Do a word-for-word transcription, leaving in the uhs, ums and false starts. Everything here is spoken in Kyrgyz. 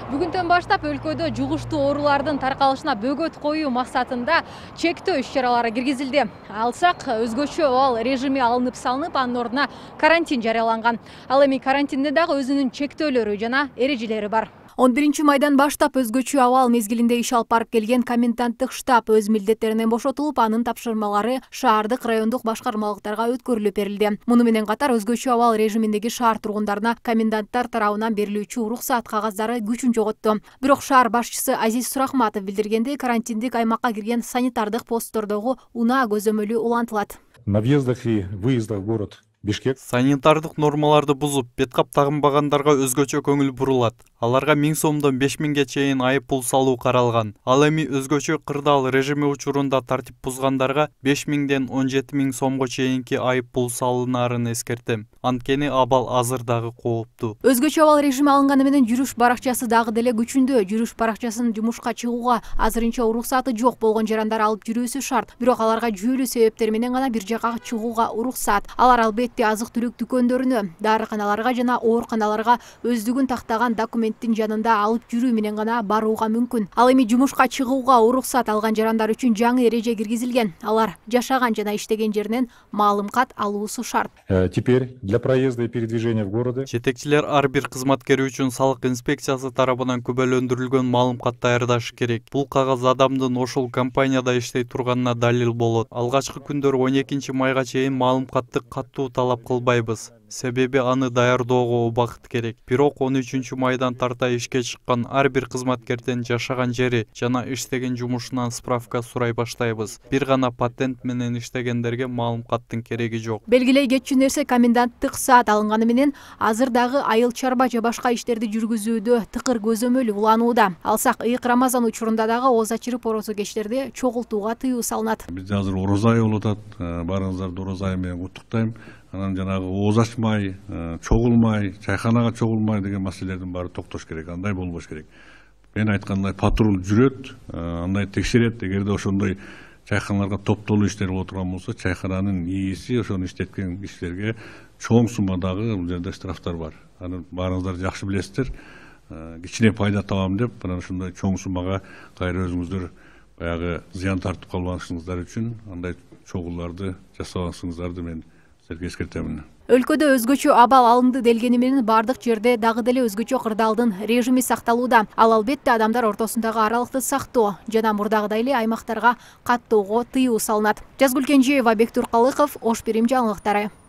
Бүгүндөн баштап өлкөдө жугуштуу оорулардын таркалышына бөгөт коюу максатында чектөө иш-чаралары киргизилди. Алсак өзгөчө абал режими алынып салынып, анын ордуна карантин жарыяланган. Ал эми карантинде дагы өзүнүн чектөөлөрү жана эрежелери бар. он биринчи майдан баштап өзгөчө абал мезгилинде иш алып барып келген коменданттык штаб өз милдеттеринен бошотулуп, анын тапшырмалары шаардык, райондук башкармалыктарга өткөрүлүп берилди. Муну менен катар өзгөчө абал режиминдеги шаар тургундарына коменданттар тарабынан берилүүчү уруксаат кагаздары күчүн жоготту. Бирок шаар башчысы Азиз Сурахматов билдиргендей, карантиндик аймакка кирген санитардык посттордогу унаа көзөмөлү улантылат. На въездах и выездах в город Бишкек санитардык нормаларды бузуп, беткап тагынбагандарга өзгөчө көңүл бурулат. Аларга миң сомдон беш миңге чейин айып пул салуу каралган. Ал эми өзгөчө кырдаал режими учурунда тартип бузгандарга беш миңден он жети миң сомго чейинки айып пул салынарын эскертем. Анткени абал азыр дагы кооптуу. Өзгөчө абал режими алынганы менен жүрүш баракчасы дагы деле күчүндө. Жүрүш баракчасын жумушка чыгууга азырынча уруксаты жок болгон жарандар алып жүрүүсү шарт. Бирок аларга жүйөлүү себептер менен гана бир жакка чыгууга уруксат. Алар албетте азык-түлүк дүкөндөрүнө, дарыканаларга жана ооруканаларга өздүгүн тактаган документтин жанында алып жүрүү менен гана барууга мүмкүн. Ал эми жумушка чыгууга уруксат алган жарандар үчүн жаңы эреже киргизилген. Алар жашаган жана иштеген жеринен маалымат алуусу шарт. Теперь для проезда и передвижения в городе жетекчилер ар бир кызматкери үчүн салык инспекциясы тарабынан күбөлөндүрүлгөн маалымат даярдашы керек. Бул кагаз адамдын ошол компанияда иштей турганына далил болот. Алгачкы күндөр он экинчи майга чейин маалыматты катуу талап кылбайбыз. Себеби аны даярдоого убакыт керек. Бирок он үчүнчү майдан тарта ишке чыккан ар бир кызматкерден жашаган жери жана иштеген жумушунан справка сурай баштайбыз. Бир гана патент менен иштегендерге маалыматтын кереги жок. Белгилей кетчү нерсе, коменданттык саат алынганы менен азыр дагы айыл чарба же башка иштерди жүргүзүүдө тыкыр көзөмөл уланууда. Алсак ыйык Рамазан учурунда дагы ооз ачырып орозо кечтерди чогултууга тыюу салынат. Бизде азыр орозо айы болуп атат. Баарыңыздарды орозо айы менен куттуктайм. Анан жанагы ооз ачмай, чогулмай, чайханага чогулмай деген маселелердин баары токтош керек. Андай болбош керек. Мен айткандай патруль жүрөт, андай текшерет. Эгерде ошондой чайханаларга топтолуу иштер боло турган болсо, чайхананын ээси ошону иштеткен кишилерге чоң суммадагы бул жерде штрафтар бар. Аны баарыңыздар жакшы билесиздер. Кичине пайда табам деп, анан ушундай чоң суммага кайра өзүңүздөр баягы зыян тартып калбашыңыздар үчүн андай чогуларды жасабасыңыздарды мен силерге эскертемин. Өлкөдө өзгөчө абал алынды делгени менен бардык жерде дагы деле өзгөчө кырдаалдын режими сакталууда. Ал албетте адамдар ортосундагы аралыкты сактоо жана мурдагыдай эле аймактарга каттоого тыюу салынат. Жазгүл Кенжеева, Бектур Калыков, Ош Бирим жаңылыктары.